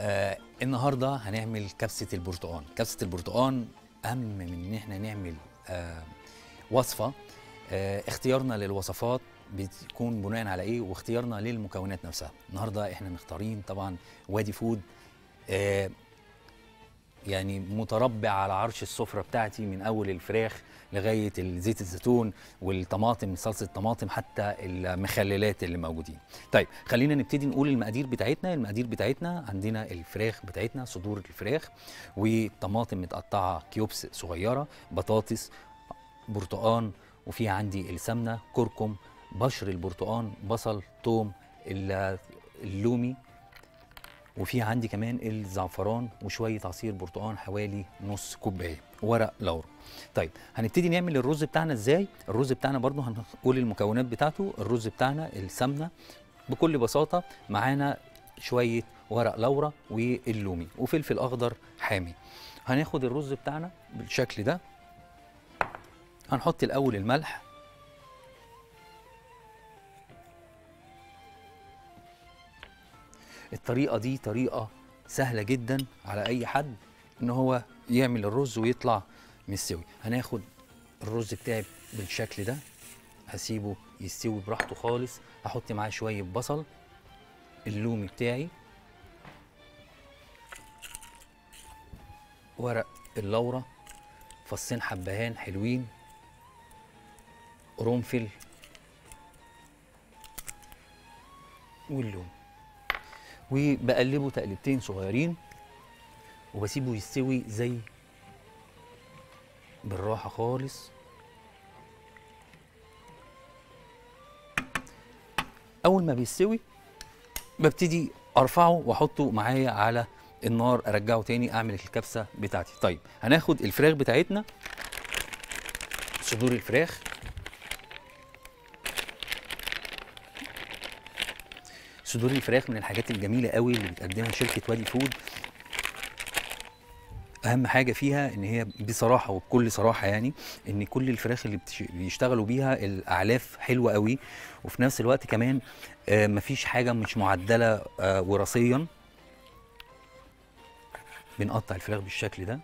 النهارده هنعمل كبسة البرتقان. كبسة البرتقان أهم من إن إحنا نعمل وصفة. اختيارنا للوصفات بتكون بناء على إيه، واختيارنا للمكونات نفسها. النهارده إحنا مختارين طبعا وادي فود، يعني متربع على عرش السفرة بتاعتي، من أول الفراخ لغاية زيت الزيتون والطماطم، صلصة الطماطم، حتى المخللات اللي موجودين. طيب خلينا نبتدي نقول المقادير بتاعتنا. المقادير بتاعتنا عندنا الفراخ بتاعتنا، صدور الفراخ، وطماطم متقطعة كيوبس صغيرة، بطاطس، برتقان، وفي عندي السمنة، كركم، بشر البرتقان، بصل، توم، اللومي، وفي عندي كمان الزعفران، وشويه عصير برتقان حوالي نص كوبايه، ورق لورا. طيب هنبتدي نعمل الرز بتاعنا ازاي. الرز بتاعنا برضو هنقول المكونات بتاعته. الرز بتاعنا السمنه بكل بساطه، معانا شويه ورق لورا واللومي وفلفل اخضر حامي. هناخد الرز بتاعنا بالشكل ده. هنحط الاول الملح، الطريقة دي طريقة سهلة جدا على أي حد إن هو يعمل الرز ويطلع مستوي. هناخد الرز بتاعي بالشكل ده، هسيبه يستوي براحته خالص. هحط معاه شوية بصل، اللومي بتاعي، ورق اللورة، فصين حبهان حلوين، قرنفل، واللوم، وبقلبه تقلبتين صغيرين وبسيبه يستوي زي بالراحة خالص. أول ما بيستوي ببتدي أرفعه وأحطه معايا على النار، أرجعه تاني أعمل الكبسة بتاعتي. طيب هناخد الفراخ بتاعتنا، صدور الفراخ، صدور الفراخ من الحاجات الجميلة قوي اللي بتقدمها شركة وادي فود. اهم حاجه فيها ان هي بصراحه وبكل صراحه، يعني ان كل الفراخ اللي بيشتغلوا بيها الاعلاف حلوه قوي، وفي نفس الوقت كمان مفيش حاجه مش معدله وراثيا. بنقطع الفراخ بالشكل ده.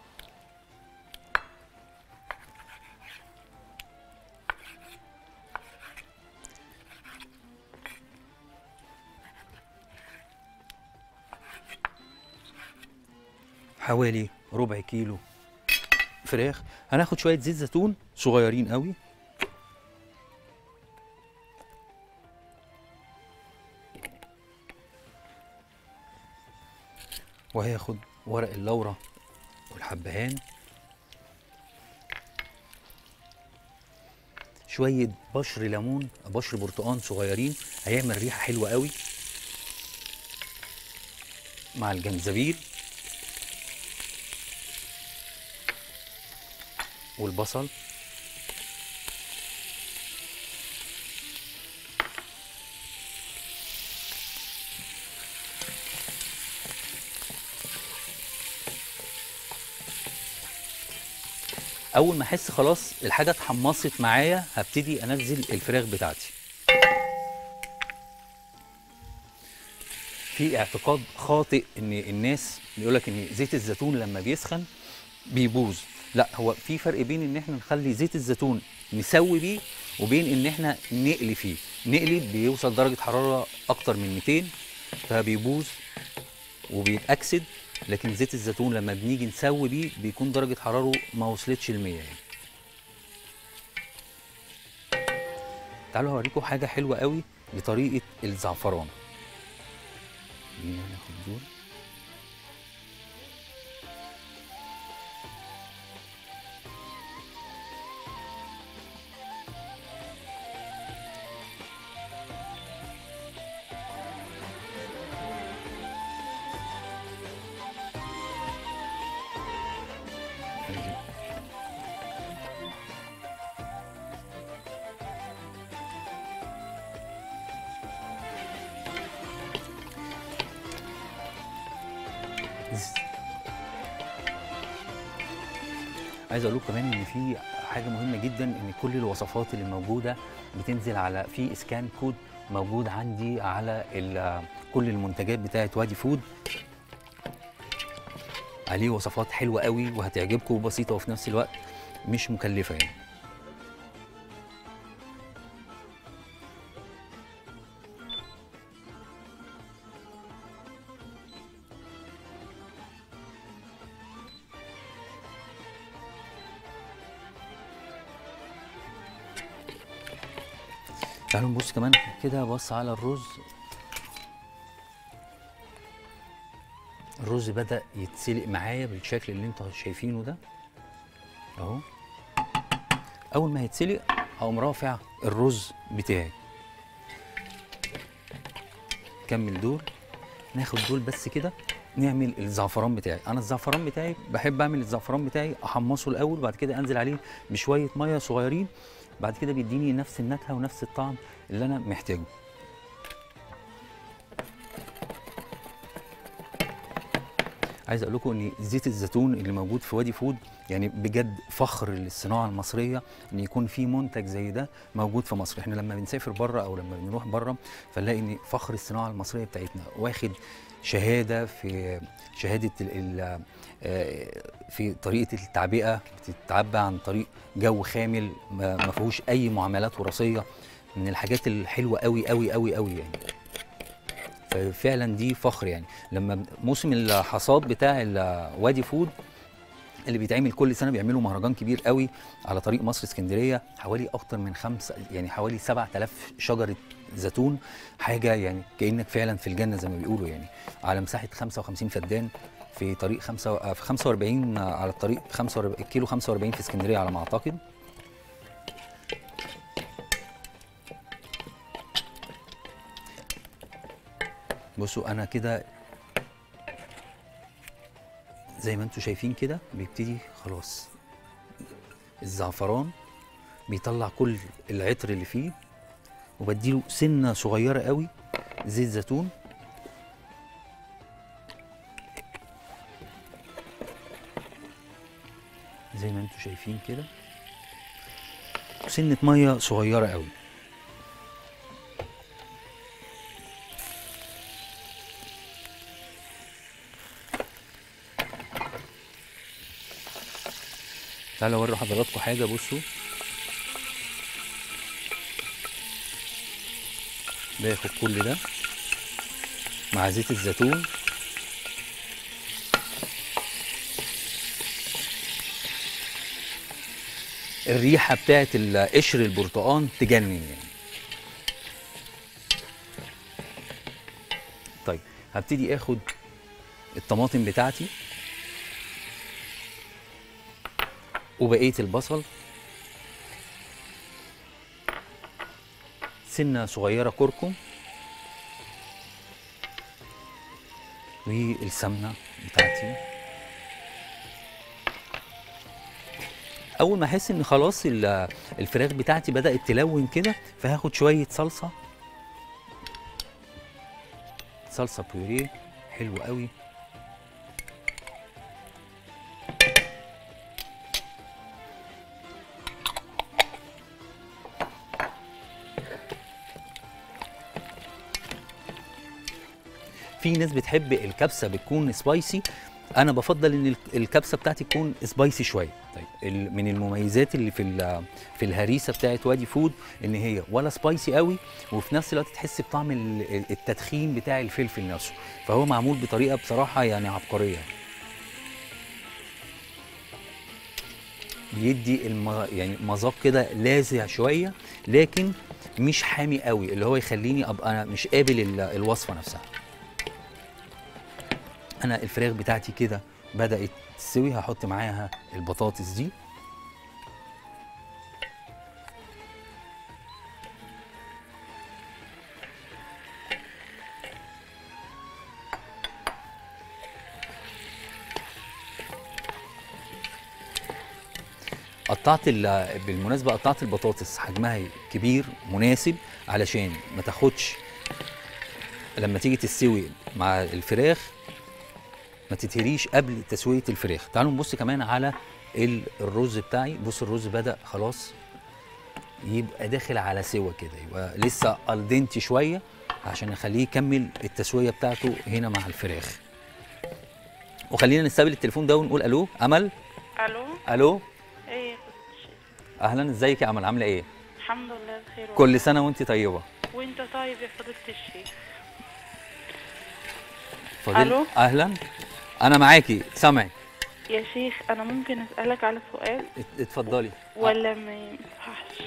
حوالي ربع كيلو فراخ. هناخد شويه زيت زيتون صغيرين قوي، وهياخد ورق اللورة والحبهان، شوية بشر ليمون، بشر برتقان صغيرين، هيعمل ريحة حلوة قوي، مع الجنزبيل والبصل، اول ما احس خلاص الحاجه اتحمصت معايا هبتدي انزل الفراخ بتاعتي. في اعتقاد خاطئ ان الناس بيقولك ان زيت الزيتون لما بيسخن بيبوظ. لا، هو في فرق بين ان احنا نخلي زيت الزيتون نسوي بيه، وبين ان احنا نقلي فيه. نقلي بيوصل درجه حراره اكتر من 200 فبيبوظ وبيتأكسد، لكن زيت الزيتون لما بنيجي نسوي بيه بيكون درجة حرارته ما وصلتش ل 100 يعني. تعالوا هوريكم حاجة حلوة قوي لطريقة الزعفران. خلينا ناخد دول. عايز اقول لكم كمان ان في حاجه مهمه جدا، ان كل الوصفات اللي موجوده بتنزل على في اسكان كود موجود عندي على كل المنتجات بتاعه وادي فود. عليه وصفات حلوه قوي وهتعجبكم وبسيطه وفي نفس الوقت مش مكلفه يعني. تعالوا نبص كمان كده، بص على الرز. الرز بدأ يتسلق معايا بالشكل اللي انتوا شايفينه ده اهو. اول ما هيتسلق هقوم رافع الرز بتاعي. كمل دول، ناخد دول بس كده. نعمل الزعفران بتاعي. انا الزعفران بتاعي بحب اعمل الزعفران بتاعي احمصه الاول، بعد كده انزل عليه بشويه ميه صغيرين، بعد كده بيديني نفس النكهه ونفس الطعم اللي انا محتاجه. عايز اقول لكم ان زيت الزيتون اللي موجود في وادي فود يعني بجد فخر للصناعه المصريه ان يكون في منتج زي ده موجود في مصر. احنا لما بنسافر بره او لما بنروح بره فنلاقي ان فخر الصناعه المصريه بتاعتنا واخد شهاده في شهاده في طريقه التعبئه، بتتعبى عن طريق جو خامل ما فيهوش اي معاملات وراثيه. من الحاجات الحلوه قوي قوي قوي قوي يعني. ففعلا دي فخر يعني. لما موسم الحصاد بتاع وادي فود اللي بيتعمل كل سنه بيعملوا مهرجان كبير قوي على طريق مصر اسكندريه، حوالي اكتر من يعني حوالي 7000 شجره زيتون. حاجه يعني كانك فعلا في الجنه زي ما بيقولوا يعني. على مساحه 55 فدان في طريق في 45 على الطريق 45 كيلو 45 في اسكندريه على ما اعتقد. بصوا انا كده زي ما انتم شايفين كده بيبتدي خلاص الزعفران بيطلع كل العطر اللي فيه، وبديله سنه صغيره قوي زيت زيتون. زي ما انتم شايفين كده، وسنه ميه صغيره قوي. تعالوا اوري حضراتكم حاجه. بصوا باخد كل ده مع زيت الزيتون، الريحه بتاعت قشر البرتقال تجنن يعني. طيب هبتدي اخد الطماطم بتاعتي وبقيه البصل، سنه صغيره كركم، والسمنه بتاعتي. اول ما احس ان خلاص الفراخ بتاعتي بدات تلون كده فهاخد شويه صلصه بيوريه حلو قوي. في ناس بتحب الكبسه بتكون سبايسي، انا بفضل ان الكبسه بتاعتي تكون سبايسي شويه. طيب من المميزات اللي في الهريسه بتاعت وادي فود ان هي ولا سبايسي قوي، وفي نفس الوقت تحس بطعم التدخين بتاع الفلفل نفسه، فهو معمول بطريقه بصراحه يعني عبقريه. بيدي يعني مذاق كده لاذع شويه، لكن مش حامي قوي اللي هو يخليني ابقى انا مش قابل الوصفه نفسها. انا الفراخ بتاعتي كده بدات تستوي، هحط معاها البطاطس دي. بالمناسبه قطعت البطاطس حجمها كبير مناسب علشان ما تاخدش لما تيجي تستوي مع الفراخ ما تتهريش قبل تسويه الفراخ. تعالوا نبص كمان على الرز بتاعي. بص الرز بدأ خلاص يبقى داخل على سوا كده، يبقى لسه الدنتي شويه عشان اخليه يكمل التسويه بتاعته هنا مع الفراخ. وخلينا نستقبل التليفون ده ونقول الو امل. الو. الو. ايه يا فضيلة الشيخ. اهلا، ازيك يا امل، عامله ايه؟ الحمد لله بخير. كل سنه وانت طيبه. وانت طيب يا فضيلة الشيخ. الو. اهلا، انا معاكي سامعك يا شيخ، انا ممكن اسالك على سؤال؟ اتفضلي. ولا ما ينفعش؟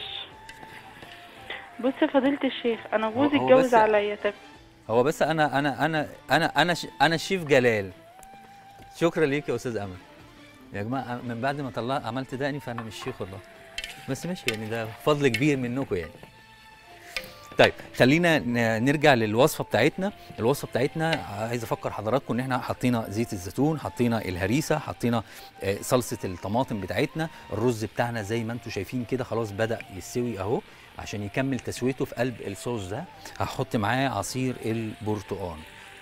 بص يا فضيلة الشيخ، انا جوزي هو اتجوز بس عليا. طب هو بس انا الشيف جلال. شكرا ليك يا استاذ امل. يا جماعه من بعد ما عملت دقني فانا مش شيخ والله، بس ماشي يعني، ده فضل كبير منكم يعني. طيب خلينا نرجع للوصفه بتاعتنا. الوصفه بتاعتنا عايز افكر حضراتكم ان احنا حطينا زيت الزيتون، حطينا الهريسه، حطينا صلصه الطماطم بتاعتنا. الرز بتاعنا زي ما انتم شايفين كده خلاص بدا يستوي اهو. عشان يكمل تسويته في قلب الصوص ده هحط معاه عصير البرتقال.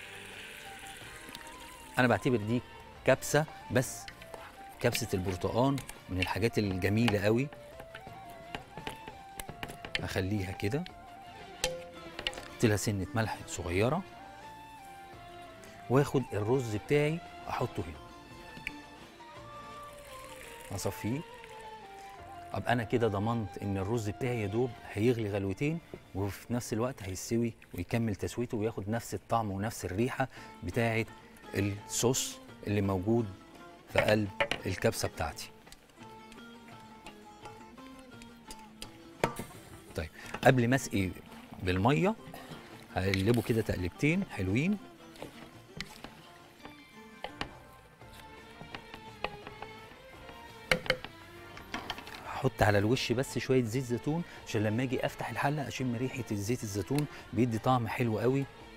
انا بعتبر دي كبسه، بس كبسه البرتقال من الحاجات الجميله قوي. هخليها كده، احط لها سنه ملح صغيره، واخد الرز بتاعي احطه هنا، اصفيه. ابقى انا كده ضمنت ان الرز بتاعي يا دوب هيغلي غلوتين، وفي نفس الوقت هيستوي ويكمل تسويته وياخد نفس الطعم ونفس الريحه بتاعه الصوص اللي موجود في قلب الكبسه بتاعتي. طيب قبل ما اسقي بالميه هقلبه كده تقلبتين حلوين. هحط على الوش بس شويه زيت زيتون عشان لما اجي افتح الحله اشم ريحه الزيت الزيتون، بيدي طعم حلو قوي